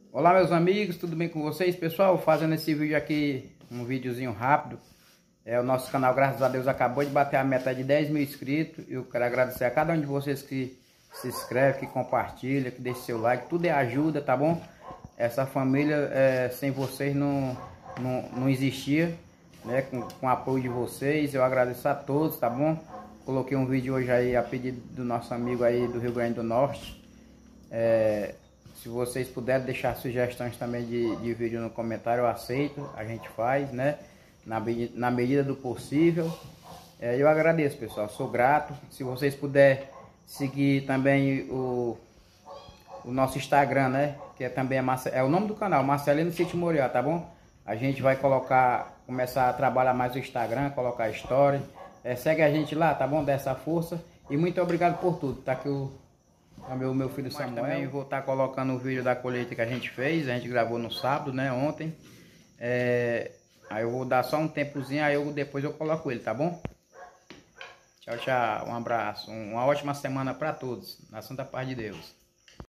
Olá meus amigos, tudo bem com vocês? Pessoal, fazendo esse vídeo aqui, um videozinho rápido. O nosso canal, graças a Deus, acabou de bater a meta de 10 mil inscritos. Eu quero agradecer a cada um de vocês que se inscreve, que compartilha, que deixa seu like. Tudo é ajuda, tá bom? Essa família, sem vocês não existia, né? Com o apoio de vocês, eu agradeço a todos, tá bom? Coloquei um vídeo hoje aí a pedido do nosso amigo aí do Rio Grande do Norte. Se vocês puderem deixar sugestões também de vídeo no comentário, eu aceito, a gente faz, né? Na medida do possível. Eu agradeço, pessoal, sou grato. Se vocês puderem seguir também o nosso Instagram, né? Que também é o nome do canal, Marcelino Sítio Moriá, tá bom? A gente vai começar a trabalhar mais o Instagram, colocar story. Segue a gente lá, tá bom? Dá essa força. E muito obrigado por tudo, tá? Que o meu filho Samuel. Também vou estar colocando o vídeo da colheita que a gente fez. A gente gravou no sábado, né? Ontem. Aí eu vou dar só um tempozinho, aí depois eu coloco ele, tá bom? Tchau, tchau. Um abraço. Uma ótima semana para todos. Na Santa Paz de Deus.